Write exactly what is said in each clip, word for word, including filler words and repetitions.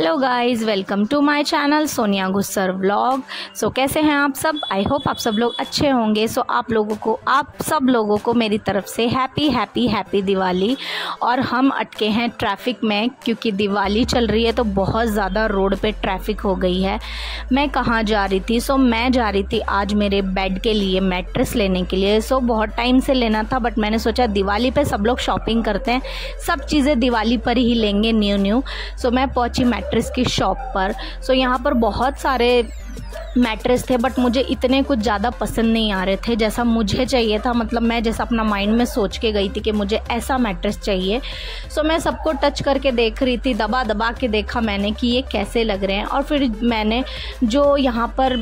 Hello guys, welcome to my channel Sonia Gussar vlog. So कैसे हैं आप सब? आई होप आप सब लोग अच्छे होंगे। सो so, आप लोगों को आप सब लोगों को मेरी तरफ से हैप्पी हैप्पी हैप्पी दिवाली। और हम अटके हैं ट्रैफिक में क्योंकि दिवाली चल रही है तो बहुत ज़्यादा रोड पे ट्रैफिक हो गई है। मैं कहाँ जा रही थी? सो so, मैं जा रही थी आज मेरे बेड के लिए मैट्रेस लेने के लिए। सो so, बहुत टाइम से लेना था बट मैंने सोचा दिवाली पे सब लोग शॉपिंग करते हैं, सब चीज़ें दिवाली पर ही लेंगे न्यू न्यू। सो so, मैं पहुंची मैट्रेस की शॉप पर। सो so, यहाँ पर बहुत सारे मैट्रेस थे बट मुझे इतने कुछ ज़्यादा पसंद नहीं आ रहे थे जैसा मुझे चाहिए था। मतलब मैं जैसा अपना माइंड में सोच के गई थी कि मुझे ऐसा मैट्रेस चाहिए। सो so, मैं सबको टच करके देख रही थी, दबा दबा के देखा मैंने कि ये कैसे लग रहे हैं। और फिर मैंने जो यहाँ पर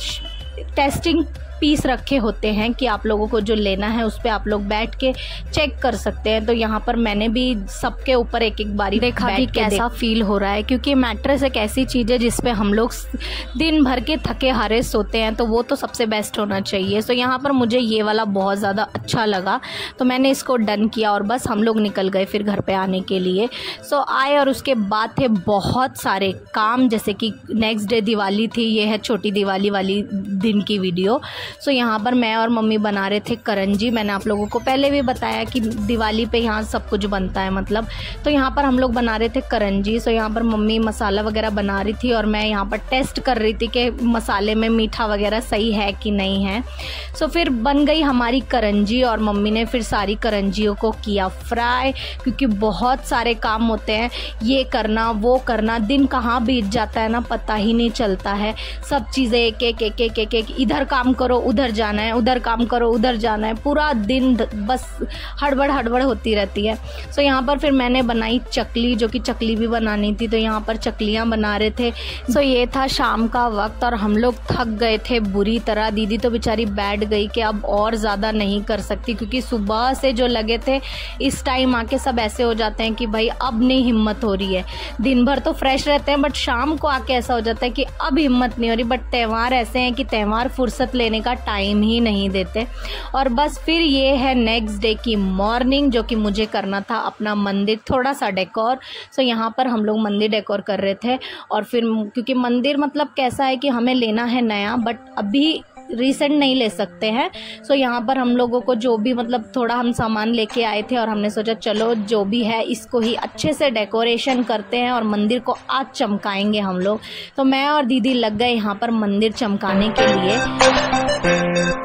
टेस्टिंग पीस रखे होते हैं कि आप लोगों को जो लेना है उस पर आप लोग बैठ के चेक कर सकते हैं, तो यहाँ पर मैंने भी सबके ऊपर एक एक बारी देखा कि कैसा फील हो रहा है। क्योंकि मैट्रेस एक ऐसी चीज़ है जिस पे हम लोग दिन भर के थके हारे सोते हैं, तो वो तो सबसे बेस्ट होना चाहिए। सो यहाँ पर मुझे ये वाला बहुत ज़्यादा अच्छा लगा तो मैंने इसको डन किया और बस हम लोग निकल गए फिर घर पर आने के लिए। सो आए और उसके बाद थे बहुत सारे काम, जैसे कि नेक्स्ट डे दिवाली थी। ये है छोटी दिवाली वाली दिन की वीडियो। सो so, यहाँ पर मैं और मम्मी बना रहे थे करंजी। मैंने आप लोगों को पहले भी बताया कि दिवाली पे यहाँ सब कुछ बनता है मतलब। तो यहाँ पर हम लोग बना रहे थे करंजी। सो so, यहाँ पर मम्मी मसाला वगैरह बना रही थी और मैं यहाँ पर टेस्ट कर रही थी कि मसाले में मीठा वगैरह सही है कि नहीं है। सो so, फिर बन गई हमारी करंजी और मम्मी ने फिर सारी करंजियों को किया फ्राई। क्योंकि बहुत सारे काम होते हैं, ये करना वो करना, दिन कहाँ बीत जाता है ना पता ही नहीं चलता है। सब चीज़ें एक एक एक एक एक एक इधर काम करो उधर जाना है, उधर काम करो उधर जाना है, पूरा दिन बस हड़बड़ हड़बड़ होती रहती है। सो यहाँ पर फिर मैंने बनाई चकली, जो कि चकली भी बनानी थी तो यहाँ पर चकलियाँ बना रहे थे। सो ये था शाम का वक्त और हम लोग थक गए थे बुरी तरह। दीदी तो बेचारी बैठ गई कि अब और ज़्यादा नहीं कर सकती, क्योंकि सुबह से जो लगे थे इस टाइम आके सब ऐसे हो जाते हैं कि भाई अब नहीं हिम्मत हो रही है। दिन भर तो फ्रेश रहते हैं बट शाम को आके ऐसा हो जाता है कि अब हिम्मत नहीं हो रही। बट त्यौहार ऐसे हैं कि त्यौहार फुर्सत लेने का टाइम ही नहीं देते। और बस फिर ये है नेक्स्ट डे की मॉर्निंग, जो कि मुझे करना था अपना मंदिर थोड़ा सा डेकोर। सो यहाँ पर हम लोग मंदिर डेकोर कर रहे थे। और फिर क्योंकि मंदिर मतलब कैसा है कि हमें लेना है नया बट अभी रिसेंट नहीं ले सकते हैं। सो यहाँ पर हम लोगों को जो भी मतलब थोड़ा हम सामान लेके आए थे और हमने सोचा चलो जो भी है इसको ही अच्छे से डेकोरेशन करते हैं और मंदिर को आज चमकाएंगे हम लोग। तो मैं और दीदी लग गए यहाँ पर मंदिर चमकाने के लिए।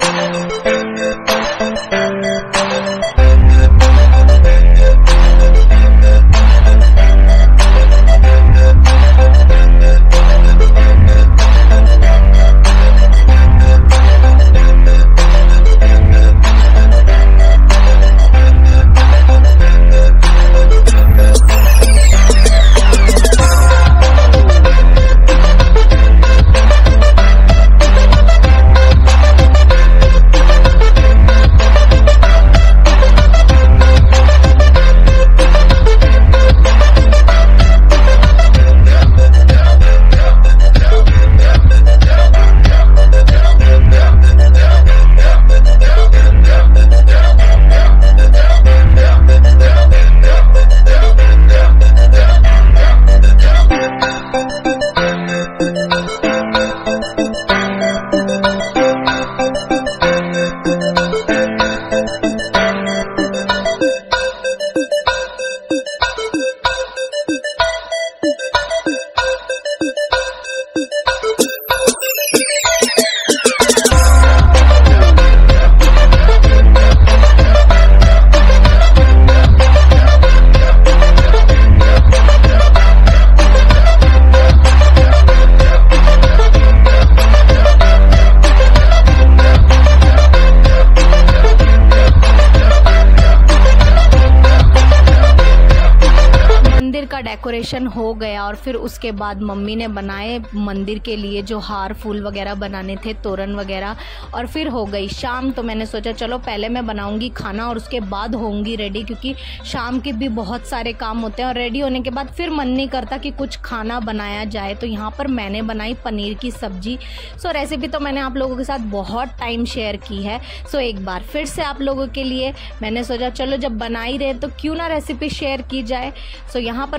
डेकोरेशन हो गया और फिर उसके बाद मम्मी ने बनाए मंदिर के लिए जो हार फूल वगैरह बनाने थे, तोरण वगैरह। और फिर हो गई शाम, तो मैंने सोचा चलो पहले मैं बनाऊंगी खाना और उसके बाद होंगी रेडी, क्योंकि शाम के भी बहुत सारे काम होते हैं और रेडी होने के बाद फिर मन नहीं करता कि कुछ खाना बनाया जाए। तो यहाँ पर मैंने बनाई पनीर की सब्जी। सो रेसिपी तो मैंने आप लोगों के साथ बहुत टाइम शेयर की है, सो एक बार फिर से आप लोगों के लिए मैंने सोचा चलो जब बना ही रहे तो क्यों ना रेसिपी शेयर की जाए। सो यहाँ पर मैंने बनाई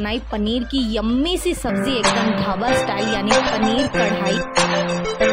बनाई पनीर की यम्मी सी सब्जी, एकदम ढाबा स्टाइल, यानी पनीर कढ़ाई।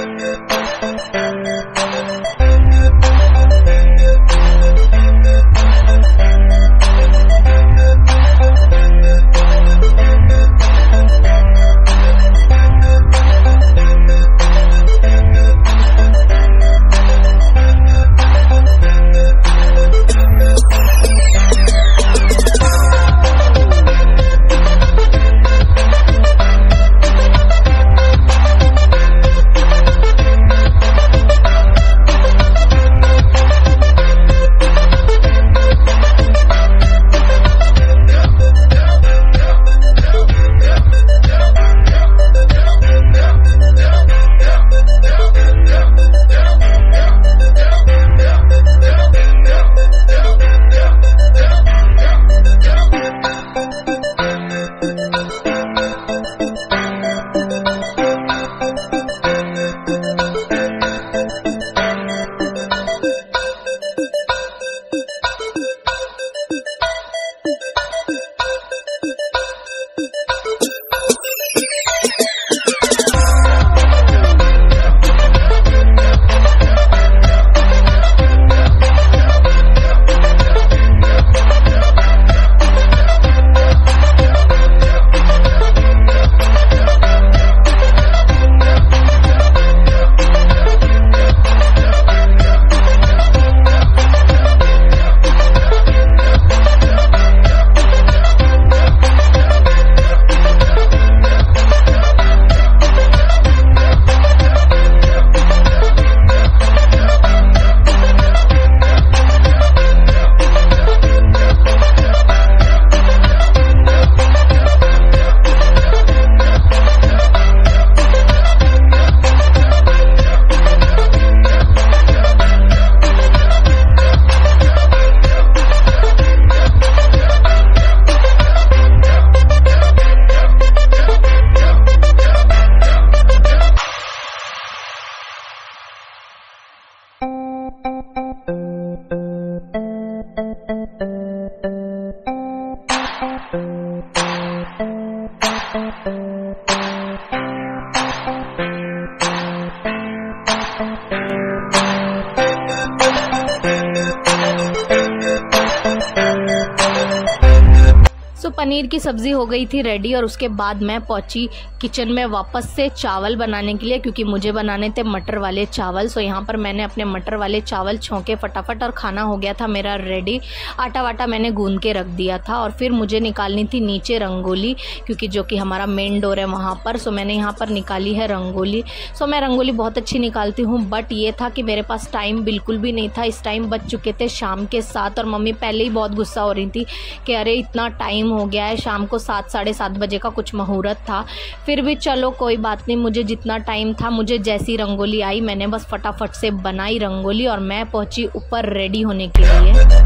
सो so, पनीर की सब्जी हो गई थी रेडी और उसके बाद मैं पहुंची किचन में वापस से चावल बनाने के लिए, क्योंकि मुझे बनाने थे मटर वाले चावल। सो so, यहाँ पर मैंने अपने मटर वाले चावल छोंके फटाफट और खाना हो गया था मेरा रेडी। आटा वाटा मैंने गूंद के रख दिया था और फिर मुझे निकालनी थी नीचे रंगोली, क्योंकि जो कि हमारा मेन डोर है वहाँ पर। सो so, मैंने यहाँ पर निकाली है रंगोली। सो so, मैं रंगोली बहुत अच्छी निकालती हूँ, बट ये था कि मेरे पास टाइम बिल्कुल भी नहीं था। इस टाइम बज चुके थे शाम के सात और मम्मी पहले ही बहुत गुस्सा हो रही थी कि अरे इतना टाइम हो गया है, शाम को सात साढ़े सात बजे का कुछ मुहूर्त था। फिर भी चलो कोई बात नहीं, मुझे जितना टाइम था, मुझे जैसी रंगोली आई मैंने बस फटाफट से बनाई रंगोली और मैं पहुंची ऊपर रेडी होने के लिए।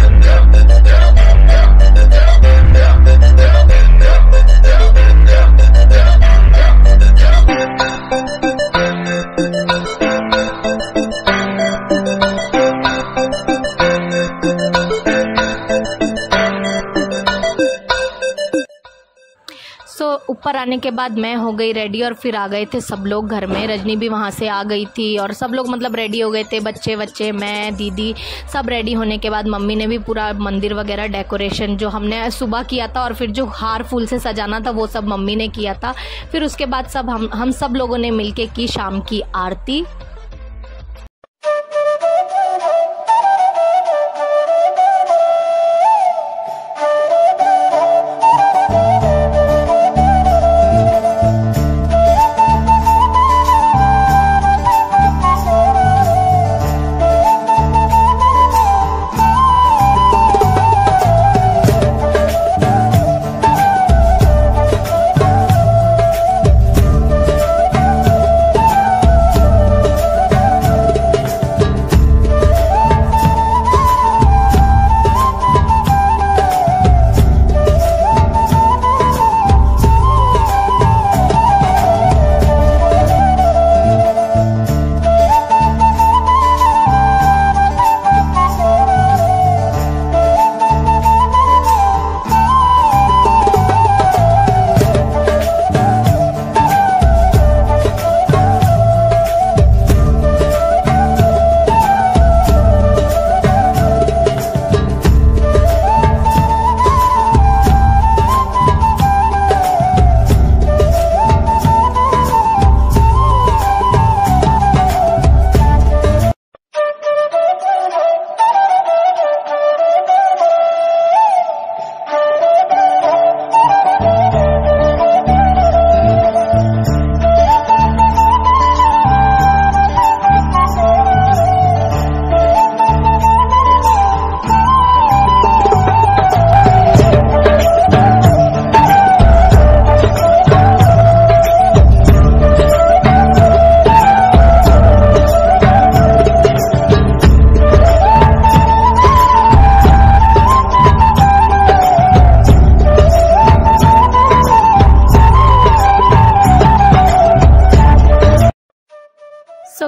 सो so, ऊपर आने के बाद मैं हो गई रेडी और फिर आ गए थे सब लोग घर में। रजनी भी वहाँ से आ गई थी और सब लोग मतलब रेडी हो गए थे, बच्चे बच्चे मैं दीदी सब रेडी होने के बाद मम्मी ने भी पूरा मंदिर वगैरह डेकोरेशन जो हमने सुबह किया था और फिर जो हार फूल से सजाना था वो सब मम्मी ने किया था। फिर उसके बाद सब हम हम सब लोगों ने मिलके की शाम की आरती।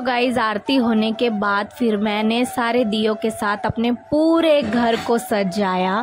गाइज आरती होने के बाद फिर मैंने सारे दियों के साथ अपने पूरे घर को सजाया।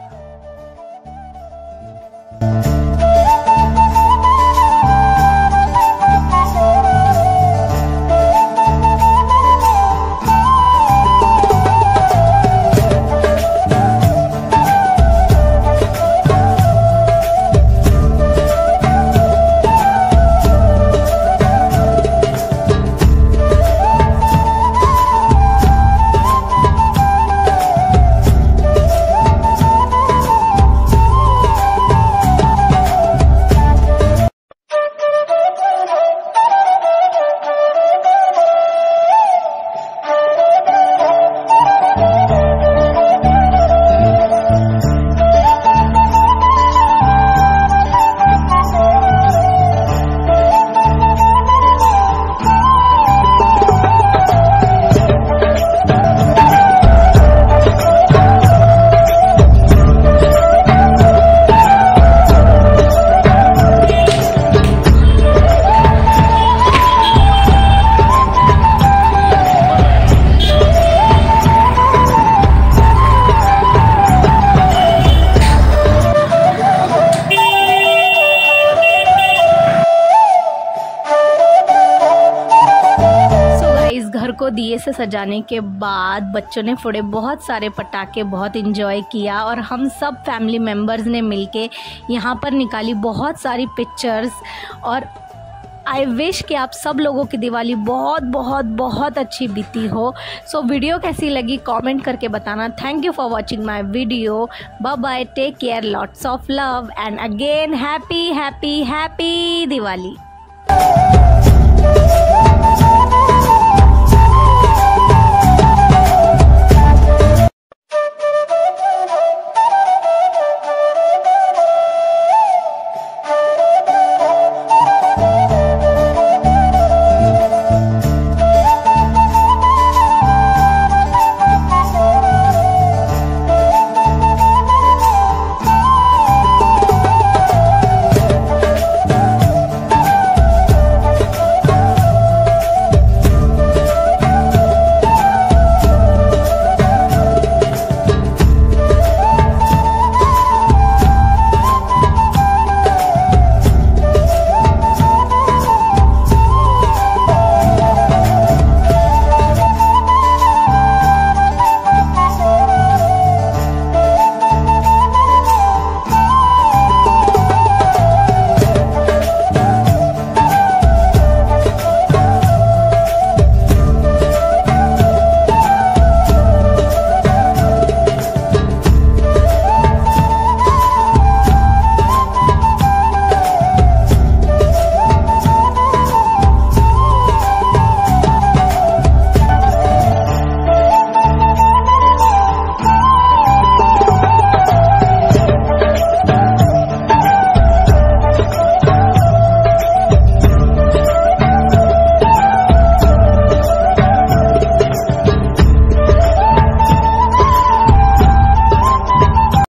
को दिए से सजाने के बाद बच्चों ने फोड़े बहुत सारे पटाखे, बहुत इंजॉय किया और हम सब फैमिली मेम्बर्स ने मिलके यहाँ पर निकाली बहुत सारी पिक्चर्स। और आई विश कि आप सब लोगों की दिवाली बहुत बहुत बहुत अच्छी बीती हो। सो so, वीडियो कैसी लगी कमेंट करके बताना। Thank you for watching my video. Bye bye, take care, lots of love and again happy happy happy Diwali.